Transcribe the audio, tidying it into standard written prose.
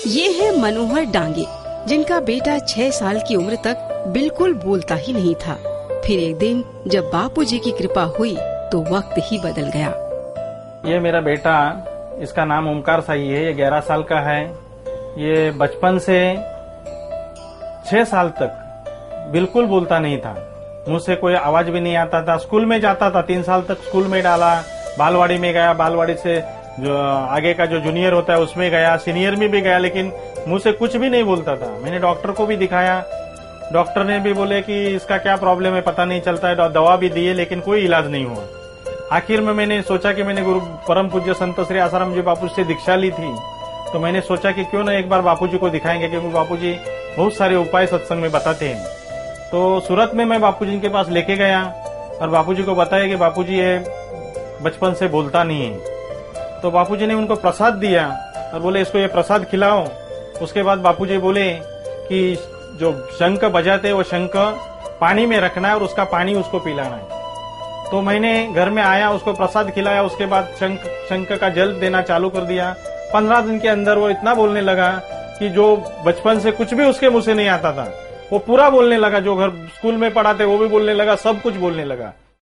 ये है मनोहर डांगे, जिनका बेटा 6 साल की उम्र तक बिल्कुल बोलता ही नहीं था। फिर एक दिन जब बापूजी की कृपा हुई तो वक्त ही बदल गया। ये मेरा बेटा, इसका नाम ओमकार साई है। ये 11 साल का है। ये बचपन से 6 साल तक बिल्कुल बोलता नहीं था। मुंह से कोई आवाज भी नहीं आता था। स्कूल में जाता था, 3 साल तक स्कूल में डाला, बालवाड़ी में गया, बालवाड़ी से जो आगे का जो जूनियर होता है उसमें गया, सीनियर में भी गया, लेकिन मुंह से कुछ भी नहीं बोलता था। मैंने डॉक्टर को भी दिखाया, डॉक्टर ने भी बोले कि इसका क्या प्रॉब्लम है पता नहीं चलता है, दवा भी दी है लेकिन कोई इलाज नहीं हुआ। आखिर में मैंने सोचा कि मैंने गुरु परम पूज्य संत श्री आसाराम जी बापू से दीक्षा ली थी, तो मैंने सोचा कि क्यों ना एक बार बापूजी को दिखाएंगे, क्योंकि बापूजी बहुत सारे उपाय सत्संग में बताते हैं। तो सूरत में मैं बापूजी के पास लेके गया और बापूजी को बताया कि बापूजी ये बचपन से बोलता नहीं है। तो बापूजी ने उनको प्रसाद दिया और बोले इसको ये प्रसाद खिलाओ। उसके बाद बापूजी बोले कि जो शंख बजाते हैं वो शंख पानी में रखना है और उसका पानी उसको पिलाना है। तो मैंने घर में आया, उसको प्रसाद खिलाया, उसके बाद शंख का जल देना चालू कर दिया। 15 दिन के अंदर वो इतना बोलने लगा कि जो बचपन से कुछ भी उसके मुंह से नहीं आता था वो पूरा बोलने लगा। जो घर स्कूल में पढ़ाते वो भी बोलने लगा, सब कुछ बोलने लगा।